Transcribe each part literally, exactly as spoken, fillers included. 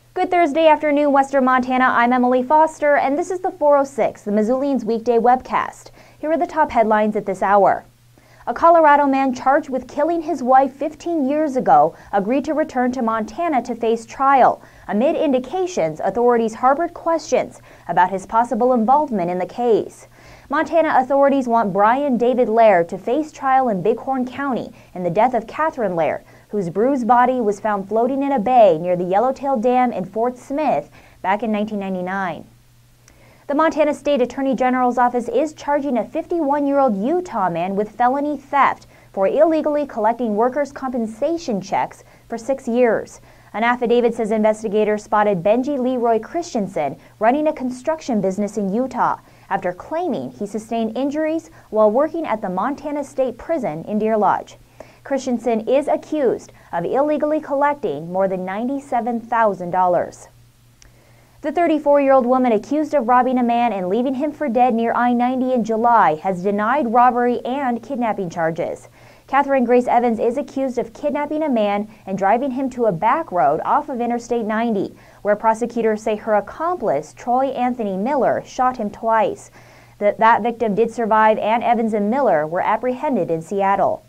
Good Thursday afternoon, Western Montana. I'm Emily Foster, and this is the four oh six, the Missoulian's weekday webcast. Here are the top headlines at this hour. A Colorado man charged with killing his wife fifteen years ago agreed to return to Montana to face trial. Amid indications, authorities harbored questions about his possible involvement in the case. Montana authorities want Brian David Laird to face trial in Bighorn County in the death of Catherine Laird, whose bruised body was found floating in a bay near the Yellowtail Dam in Fort Smith back in nineteen ninety-nine. The Montana State Attorney General's office is charging a fifty-one-year-old Utah man with felony theft for illegally collecting workers' compensation checks for six years. An affidavit says investigators spotted Benji Leroy Christensen running a construction business in Utah after claiming he sustained injuries while working at the Montana State Prison in Deer Lodge. Christensen is accused of illegally collecting more than ninety-seven thousand dollars. The thirty-four-year-old woman accused of robbing a man and leaving him for dead near I ninety in July has denied robbery and kidnapping charges. Catherine Grace Evans is accused of kidnapping a man and driving him to a back road off of Interstate ninety, where prosecutors say her accomplice, Troy Anthony Miller, shot him twice. That, that victim did survive, and Evans and Miller were apprehended in Seattle.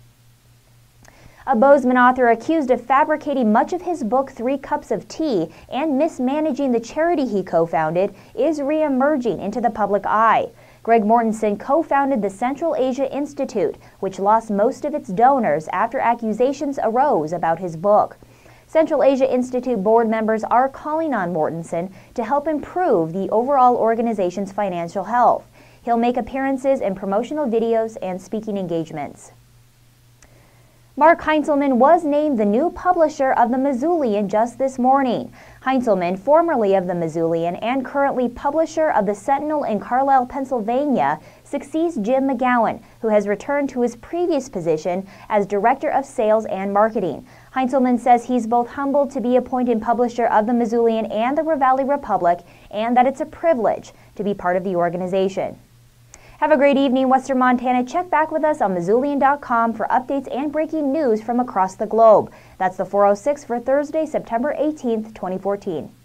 A Bozeman author accused of fabricating much of his book Three Cups of Tea and mismanaging the charity he co-founded is re-emerging into the public eye. Greg Mortensen co-founded the Central Asia Institute, which lost most of its donors after accusations arose about his book. Central Asia Institute board members are calling on Mortensen to help improve the overall organization's financial health. He'll make appearances in promotional videos and speaking engagements. Mark Heinzelman was named the new publisher of the Missoulian just this morning. Heinzelman, formerly of the Missoulian and currently publisher of the Sentinel in Carlisle, Pennsylvania, succeeds Jim McGowan, who has returned to his previous position as Director of Sales and Marketing. Heinzelman says he's both humbled to be appointed publisher of the Missoulian and the Ravalli Republic, and that it's a privilege to be part of the organization. Have a great evening, Western Montana. Check back with us on Missoulian dot com for updates and breaking news from across the globe. That's the four oh six for Thursday, September eighteenth, twenty fourteen.